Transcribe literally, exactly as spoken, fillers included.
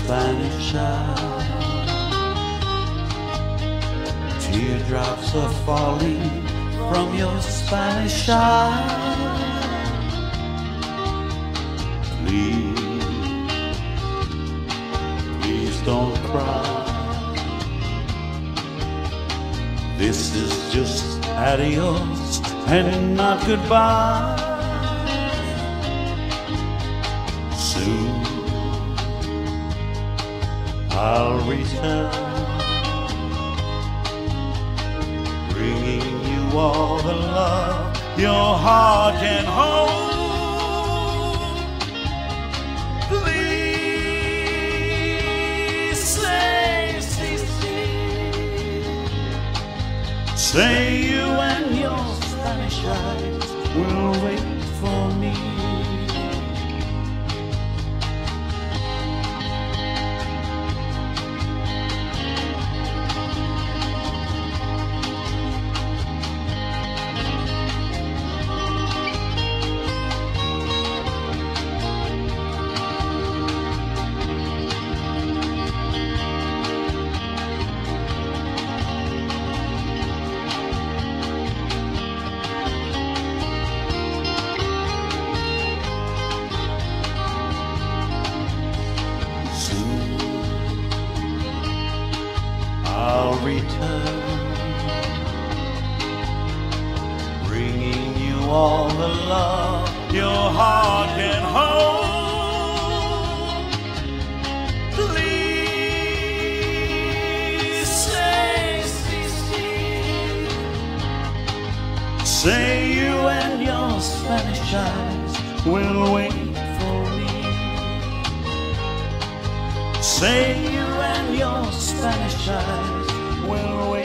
Spanish eyes. Teardrops are falling from your Spanish eyes. Please, please don't cry. This is just adios and not goodbye. Soon I'll return, bringing you all the love your heart can hold. Please say, say, say, say you and your Spanish eyes will wait for me. I'll return, bringing you all the love your heart can hold. Please say, say, say, say you and your Spanish eyes will wait for me. Say you and your Spanish eyes will wait.